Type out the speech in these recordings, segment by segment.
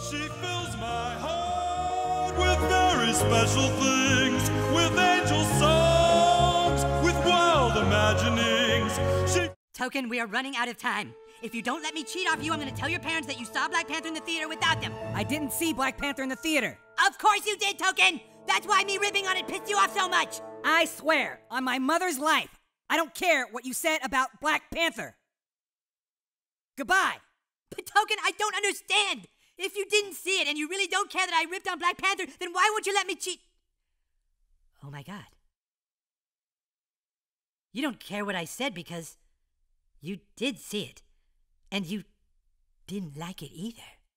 She fills my heart with very special things, with angel songs, with wild imaginings. Token, we are running out of time. If you don't let me cheat off you, I'm gonna tell your parents that you saw Black Panther in the theater without them. I didn't see Black Panther in the theater. Of course you did, Token! That's why me ripping on it pissed you off so much! I swear, on my mother's life, I don't care what you said about Black Panther. Goodbye. But Token, I don't understand! If you didn't see it and you really don't care that I ripped on Black Panther, then why won't you let me cheat? Oh my God. You don't care what I said because you did see it. And you didn't like it either.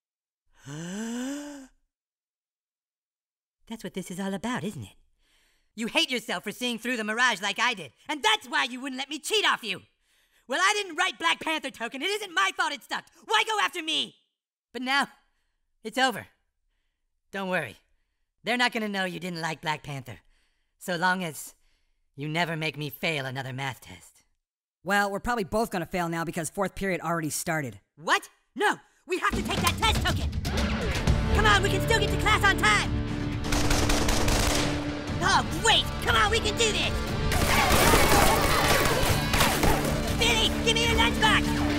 That's what this is all about, isn't it? You hate yourself for seeing through the mirage like I did, and that's why you wouldn't let me cheat off you. Well, I didn't write Black Panther, Token. It isn't my fault it stuck. Why go after me? But now, it's over. Don't worry. They're not gonna know you didn't like Black Panther, so long as you never make me fail another math test. Well, we're probably both gonna fail now because fourth period already started. What? No! We have to take that test, Token! Come on, we can still get to class on time! Oh, great! Come on, we can do this! Billy, give me your lunchbox!